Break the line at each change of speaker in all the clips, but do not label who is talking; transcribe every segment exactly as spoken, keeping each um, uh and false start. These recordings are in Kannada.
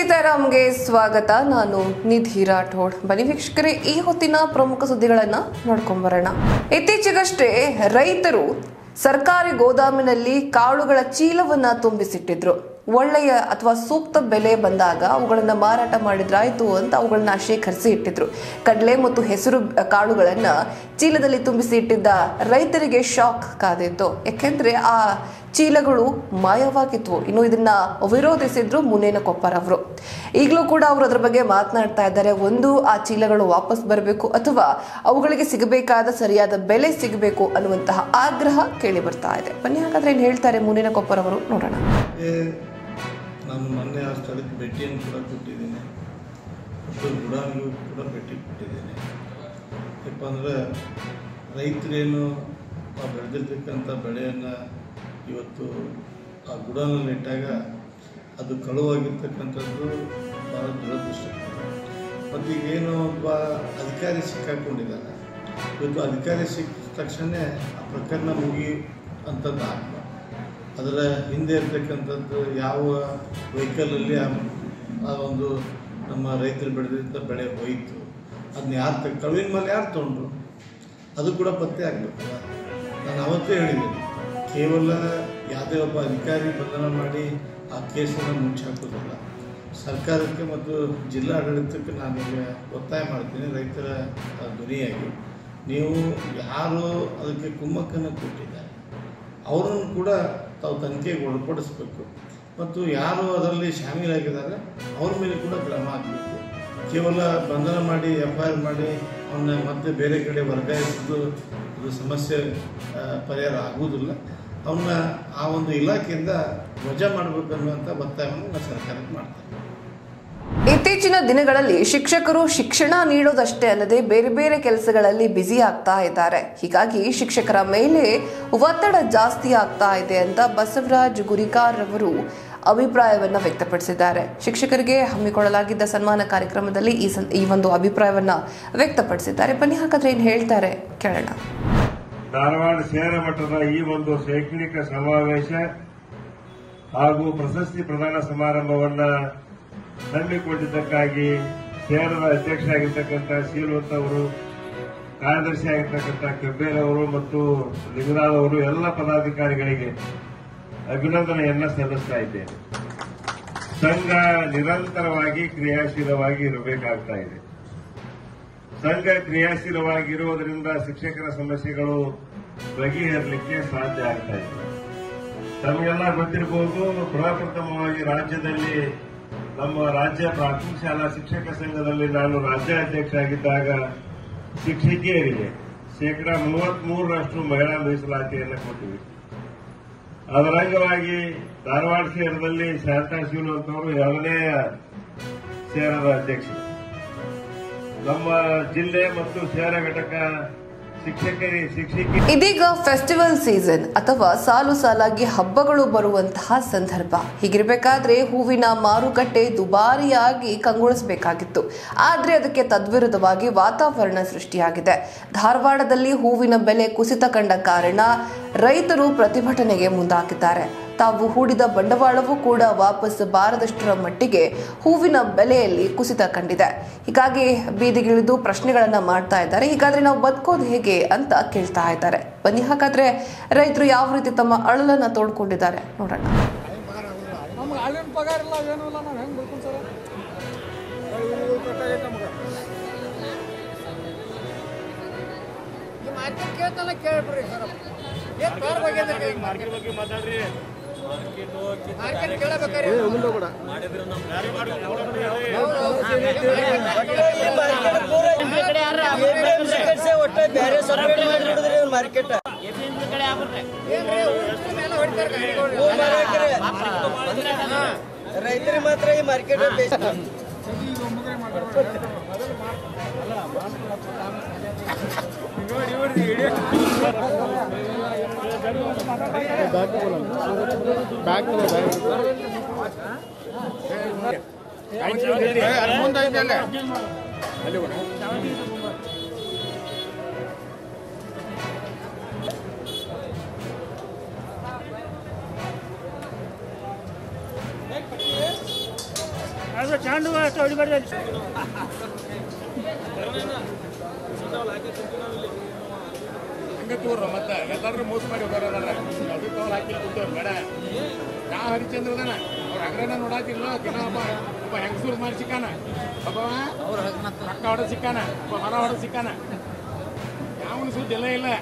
ಸೀತಾರಾಮ್ಗೆ ಸ್ವಾಗತ. ನಾನು ನಿಧಿ ರಾಠೋಡ್. ಬನ್ನಿ ವೀಕ್ಷಕರೇ, ಈ ಹೊತ್ತಿನ ಪ್ರಮುಖ ಸುದ್ದಿಗಳನ್ನ ನೋಡ್ಕೊಂಡ್ ಬರೋಣ. ಇತ್ತೀಚೆಗಷ್ಟೇ ರೈತರು ಸರ್ಕಾರಿ ಗೋದಾಮಿನಲ್ಲಿ ಕಾಳುಗಳ ಚೀಲವನ್ನ ತುಂಬಿಸಿಟ್ಟಿದ್ರು. ಒಳ್ಳೆಯ ಅಥವಾ ಸೂಕ್ತ ಬೆಲೆ ಬಂದಾಗ ಅವುಗಳನ್ನ ಮಾರಾಟ ಮಾಡಿದ್ರಾಯ್ತು ಅಂತ ಅವುಗಳನ್ನ ಶೇಖರಿಸಿ ಇಟ್ಟಿದ್ರು. ಕಡಲೆ ಮತ್ತು ಹೆಸರು ಕಾಳುಗಳನ್ನ ಚೀಲದಲ್ಲಿ ತುಂಬಿಸಿ ಇಟ್ಟಿದ್ದ ರೈತರಿಗೆ ಶಾಕ್ ಕಾದಿತ್ತು. ಯಾಕೆಂದ್ರೆ ಆ ಚೀಲಗಳು ಮಾಯವಾಗಿದ್ವು. ಇನ್ನು ಇದನ್ನ ವಿರೋಧಿಸಿದ್ರು ಮುನೇನಕೊಪ್ಪರ್ ಅವರು. ಈಗಲೂ ಕೂಡ ಅವರು ಅದರ ಬಗ್ಗೆ ಮಾತನಾಡ್ತಾ ಇದ್ದಾರೆ. ಒಂದು, ಆ ಚೀಲಗಳು ವಾಪಸ್ ಬರಬೇಕು ಅಥವಾ ಅವುಗಳಿಗೆ ಸಿಗಬೇಕಾದ ಸರಿಯಾದ ಬೆಲೆ ಸಿಗಬೇಕು ಅನ್ನುವಂತಹ ಆಗ್ರಹ ಕೇಳಿ ಬರ್ತಾ ಇದೆ. ಬನ್ನಿ ಹಾಗಾದ್ರೆ ಏನ್ ಹೇಳ್ತಾರೆ ಮುನೇನಕೊಪ್ಪರ್ ಅವರು, ನೋಡೋಣ.
ನಾನು ಮೊನ್ನೆ ಆ ಸ್ಥಳಕ್ಕೆ ಭೇಟಿಯನ್ನು ಕೂಡ ಕೊಟ್ಟಿದ್ದೀನಿ ಮತ್ತು ಗುಡಾನಿಗೂ ಕೂಡ ಭೇಟಿ ಕೊಟ್ಟಿದ್ದೀನಿ. ಯಾಕಪ್ಪ ಅಂದರೆ ರೈತರೇನು ಆ ಬೆಳೆದಿರ್ತಕ್ಕಂಥ ಬೆಳೆಯನ್ನು ಇವತ್ತು ಆ ಗುಡಾನಲ್ಲಿ ಇಟ್ಟಾಗ ಅದು ಕಳುವಾಗಿರ್ತಕ್ಕಂಥದ್ದು ಭಾಳ ದುರದೃಷ್ಟ. ಮತ್ತು ಈಗೇನು ಒಬ್ಬ ಅಧಿಕಾರಿ ಸಿಕ್ಕಾಕೊಂಡಿದ್ದಾನೆ. ಇವತ್ತು ಅಧಿಕಾರಿ ಸಿಕ್ಕ ತಕ್ಷಣ ಆ ಪ್ರಕರಣ ಮುಗಿ ಅಂಥದ್ದು ಆಗ್ಬಾರ್ದು. ಅದರ ಹಿಂದೆ ಇರ್ತಕ್ಕಂಥದ್ದು ಯಾವ ವೆಹಿಕಲಲ್ಲಿ ಆ ಒಂದು ನಮ್ಮ ರೈತರು ಬೆಳೆದಿದ್ದ ಬೆಳೆ ಹೋಯಿತು, ಅದನ್ನ ಯಾರು ತ ಕಳುವಿನ ಮೇಲೆ ಯಾರು ತೊಗೊಂಡ್ರು ಅದು ಕೂಡ ಪತ್ತೆ ಆಗಬೇಕಲ್ಲ. ನಾನು ಅವತ್ತೇ ಹೇಳಿದ್ದೀನಿ, ಕೇವಲ ಯಾವುದೇ ಒಬ್ಬ ಅಧಿಕಾರಿ ಬಂಧನ ಮಾಡಿ ಆ ಕೇಸನ್ನು ಮುಚ್ಚಾಕೋದಿಲ್ಲ. ಸರ್ಕಾರಕ್ಕೆ ಮತ್ತು ಜಿಲ್ಲಾ ಆಡಳಿತಕ್ಕೆ ನಾನೀಗ ಒತ್ತಾಯ ಮಾಡ್ತೀನಿ, ರೈತರ ಧ್ವನಿಯಾಗಿ. ನೀವು ಯಾರು ಅದಕ್ಕೆ ಕುಮ್ಮಕ್ಕನ್ನು ಕೊಟ್ಟಿದ್ದಾರೆ ಅವರನ್ನು ಕೂಡ ತಾವು ತನಿಖೆಗೆ ಒಳಪಡಿಸಬೇಕು ಮತ್ತು ಯಾರು ಅದರಲ್ಲಿ ಶಾಮೀಲಾಗಿದ್ದಾರೆ ಅವ್ರ ಮೇಲೆ ಕೂಡ ಕ್ರಮ ಆಗಬೇಕು. ಕೇವಲ ಬಂಧನ ಮಾಡಿ ಎಫ್ ಐ ಆರ್ ಮಾಡಿ ಅವನ್ನ ಮತ್ತೆ ಬೇರೆ ಕಡೆ ವರ್ಗಾಯಿಸೋದು ಅದು ಸಮಸ್ಯೆ ಪರಿಹಾರ ಆಗುವುದಿಲ್ಲ. ಅವನ್ನ ಆ ಒಂದು ಇಲಾಖೆಯಿಂದ ವಜಾ ಮಾಡಬೇಕನ್ನುವಂಥ ಒತ್ತಾಯವನ್ನು ನಾನು ಸರ್ಕಾರಕ್ಕೆ ಮಾಡ್ತೇನೆ.
ಇತ್ತೀಚಿನ ದಿನಗಳಲ್ಲಿ ಶಿಕ್ಷಕರು ಶಿಕ್ಷಣ ನೀಡೋದಷ್ಟೇ ಅಲ್ಲದೆ ಬೇರೆ ಬೇರೆ ಕೆಲಸಗಳಲ್ಲಿ ಬ್ಯುಸಿ ಆಗ್ತಾ ಇದ್ದಾರೆ. ಹೀಗಾಗಿ ಶಿಕ್ಷಕರ ಮೇಲೆ ಒತ್ತಡ ಜಾಸ್ತಿ ಆಗ್ತಾ ಇದೆ ಅಂತ ಬಸವರಾಜ್ ಗುರಿಕಾರ್ ಅವರು ಅಭಿಪ್ರಾಯವನ್ನ ವ್ಯಕ್ತಪಡಿಸಿದ್ದಾರೆ. ಶಿಕ್ಷಕರಿಗೆ ಹಮ್ಮಿಕೊಳ್ಳಲಾಗಿದ್ದ ಸನ್ಮಾನ ಕಾರ್ಯಕ್ರಮದಲ್ಲಿ ಈ ಈ ಒಂದು ಅಭಿಪ್ರಾಯವನ್ನ ವ್ಯಕ್ತಪಡಿಸಿದ್ದಾರೆ. ಬನ್ನಿ ಹಾಗಾದ್ರೆ ಏನ್ ಹೇಳ್ತಾರೆ ಕೇಳೋಣ.
ಧಾರವಾಡ ಶಹರ ಮಟ್ಟದ ಈ ಒಂದು ಶೈಕ್ಷಣಿಕ ಸಮಾವೇಶ ಹಾಗೂ ಪ್ರಶಸ್ತಿ ಪ್ರದಾನ ಸಮಾರಂಭವನ್ನ ಹಮ್ಮಿಕೊಂಡಿದ್ದಕ್ಕಾಗಿ ಶಹರದ ಅಧ್ಯಕ್ಷರಾಗಿರ್ತಕ್ಕಂಥ ಶೀಲವಂತ್ ಅವರು, ಕಾರ್ಯದರ್ಶಿ ಆಗಿರ್ತಕ್ಕಂಥ ಕೆಬ್ಬೇರ್ ಅವರು ಮತ್ತು ಲಿಂಗರಾಜ್ ಅವರು ಎಲ್ಲ ಪದಾಧಿಕಾರಿಗಳಿಗೆ ಅಭಿನಂದನೆಯನ್ನ ಸಲ್ಲಿಸ್ತಾ ಇದ್ದೇನೆ. ಸಂಘ ನಿರಂತರವಾಗಿ ಕ್ರಿಯಾಶೀಲವಾಗಿ ಇರಬೇಕಾಗ್ತಾ ಇದೆ. ಸಂಘ ಕ್ರಿಯಾಶೀಲವಾಗಿರುವುದರಿಂದ ಶಿಕ್ಷಕರ ಸಮಸ್ಯೆಗಳು ಬಗೆಹರಲಿಕ್ಕೆ ಸಾಧ್ಯ ಆಗ್ತಾ ಇದೆ. ತಮಗೆಲ್ಲ ಗೊತ್ತಿರಬಹುದು, ಪ್ರಪ್ರಥಮವಾಗಿ ರಾಜ್ಯದಲ್ಲಿ ನಮ್ಮ ರಾಜ್ಯ ಪ್ರಾಥಮಿಕ ಶಾಲಾ ಶಿಕ್ಷಕ ಸಂಘದಲ್ಲಿ ನಾನು ರಾಜ್ಯಾಧ್ಯಕ್ಷ ಆಗಿದ್ದಾಗ ಶಿಕ್ಷಕಿಯರಿಗೆ ಶೇಕಡಾ ಮೂವತ್ಮೂರರಷ್ಟು ಮಹಿಳಾ ಮೀಸಲಾತಿಯನ್ನು ಕೊಟ್ಟಿವಿ. ಅದರ ಅಂಗವಾಗಿ ಧಾರವಾಡ ಶಹರದಲ್ಲಿ ಶಾಂತಾ ಶೀಲವಂತ್ ಅವರು ಎರಡನೇ ಶಹರದ ಅಧ್ಯಕ್ಷರು. ನಮ್ಮ ಜಿಲ್ಲೆ ಮತ್ತು ಶಹರ ಘಟಕ ಶಿಕ್ಷಕರಿ ಶಿಕ್ಷಕಿ
ಇದೀಗ ಫೆಸ್ಟಿವಲ್ ಸೀಸನ್ ಅಥವಾ ಸಾಲು ಸಾಲಾಗಿ ಹಬ್ಬಗಳು ಬರುವಂತಹ ಸಂದರ್ಭ. ಹೀಗಿರಬೇಕಾದ್ರೆ ಹೂವಿನ ಮಾರುಕಟ್ಟೆ ದುಬಾರಿಯಾಗಿ ಕಂಗೊಳಿಸಬೇಕಾಗಿತ್ತು. ಆದ್ರೆ ಅದಕ್ಕೆ ತದ್ವಿರುದ್ಧವಾಗಿ ವಾತಾವರಣ ಸೃಷ್ಟಿಯಾಗಿದೆ. ಧಾರವಾಡದಲ್ಲಿ ಹೂವಿನ ಬೆಲೆ ಕುಸಿತ ಕಂಡ ಕಾರಣ ರೈತರು ಪ್ರತಿಭಟನೆಗೆ ಮುಂದಾಗಿದ್ದಾರೆ. ತಾವು ಹೂಡಿದ ಬಂಡವಾಳವೂ ಕೂಡ ವಾಪಸ್ ಬಾರದಷ್ಟರ ಮಟ್ಟಿಗೆ ಹೂವಿನ ಬೆಲೆಯಲ್ಲಿ ಕುಸಿತ ಕಂಡಿದೆ. ಹೀಗಾಗಿ ಬೀದಿಗಿಳಿದು ಪ್ರಶ್ನೆಗಳನ್ನ ಮಾಡ್ತಾ ಇದ್ದಾರೆ. ಹೀಗಾದ್ರೆ ನಾವು ಬದುಕೋದು ಹೇಗೆ ಅಂತ ಕೇಳ್ತಾ ಇದ್ದಾರೆ. ಬನ್ನಿ ಹಾಗಾದ್ರೆ ರೈತರು ಯಾವ ರೀತಿ ತಮ್ಮ ಅಳಲನ್ನ ತೋಡ್ಕೊಂಡಿದ್ದಾರೆ ನೋಡೋಣ.
ರೈತರಿಗೆ ಮಾತ್ರ ಈ ಮಾರ್ಕೆಟ್
ಹಂಗೆ ತೋರ್ರ ಮತ್ತೆ ಎಲ್ಲಾದ್ರೂ ಮೋಸ ಮಾಡಿ ಹೋಗೋರಲ್ಲ ಅದು ತೋಲ್ ಹಾಕಿ ಕುಂತವ್ರು ಬೇಡ ಯಾವ ಹರಿಚಂದ್ರದನ ಅವ್ರ ಹಗ್ರನ ನೋಡಾತಿಲ್ಲ ದಿನ ಒಬ್ಬ ಒಬ್ಬ ಹೆಂಗಸೂರು ಮಾಡಿ ಸಿಕ್ಕಾನ ಒಬ್ಬವ ರೊಕ್ಕ ಹೊಡ ಸಿಕ್ಕಾನ ಒಬ್ಬ ಹೊರ ಹೊಡ ಸಿಕ್ಕಾನ ಯಾವನು ಸುದ್ದಿ ಎಲ್ಲ ಇಲ್ಲ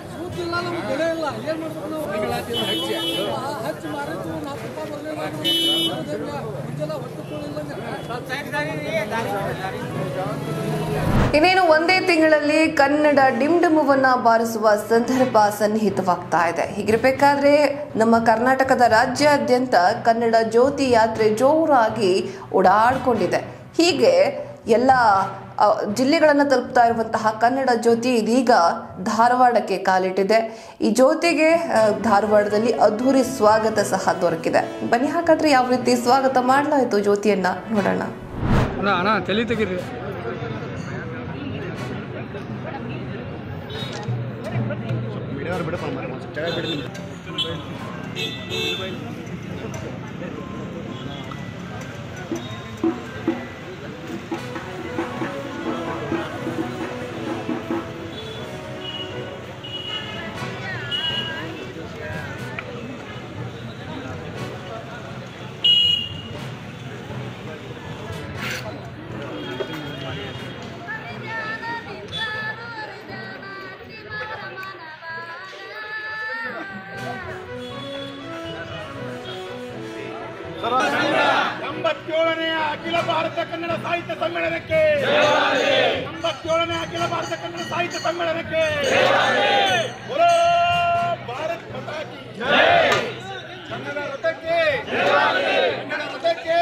ಇನ್ನೇನು ಒಂದೇ ತಿಂಗಳಲ್ಲಿ ಕನ್ನಡ ಡಿಂಡಮವನ್ನ ಬಾರಿಸುವ ಸಂದರ್ಭ ಸನ್ನಿಹಿತವಾಗ್ತಾ ಇದೆ. ಹೀಗಿರಬೇಕಾದ್ರೆ ನಮ್ಮ ಕರ್ನಾಟಕದ ರಾಜ್ಯಾದ್ಯಂತ ಕನ್ನಡ ಜ್ಯೋತಿ ಯಾತ್ರೆ ಜೋರಾಗಿ ಓಡಾಡ್ಕೊಂಡಿದೆ. ಹೀಗೆ ಎಲ್ಲ ಜಿಲ್ಲೆಗಳನ್ನು ತಲುಪ್ತಾ ಇರುವಂತಹ ಕನ್ನಡ ಜ್ಯೋತಿ ಇದೀಗ ಧಾರವಾಡಕ್ಕೆ ಕಾಲಿಟ್ಟಿದೆ. ಈ ಜ್ಯೋತಿಗೆ ಧಾರವಾಡದಲ್ಲಿ ಅದ್ಧೂರಿ ಸ್ವಾಗತ ಸಹ ದೊರಕಿದೆ. ಬನ್ನಿ ಹಾಗಾದ್ರೆ ಯಾವ ರೀತಿ ಸ್ವಾಗತ ಮಾಡಲಾಯಿತು ಜ್ಯೋತಿಯನ್ನ ನೋಡೋಣ.
ತಲೆ ತೆಗೀರಿ. ಎಂಬತ್ತೇಳನೇ ಅಖಿಲ ಭಾರತ ಕನ್ನಡ ಸಾಹಿತ್ಯ ಸಮ್ಮೇಳನಕ್ಕೆ ಎಂಬತ್ತೇಳನೇ ಅಖಿಲ ಭಾರತ ಕನ್ನಡ ಸಾಹಿತ್ಯ ಸಮ್ಮೇಳನಕ್ಕೆ ಭಾರತ್ ಮಾತಾ ಕಿ ಜೈ. ಕನ್ನಡ ರಥಕ್ಕೆ ಕನ್ನಡ ರಥಕ್ಕೆ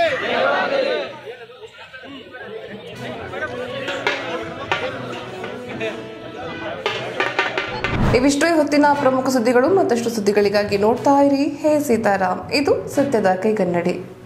ಇವಿಷ್ಟೇ ಹೊತ್ತಿನ ಪ್ರಮುಖ ಸುದ್ದಿಗಳು. ಮತ್ತಷ್ಟು ಸುದ್ದಿಗಳಿಗಾಗಿ ನೋಡ್ತಾ ಇರಿ ಹೇ ಸೀತಾರಾಮ್. ಇದು ಸತ್ಯದ ಕೈಗನ್ನಡಿ.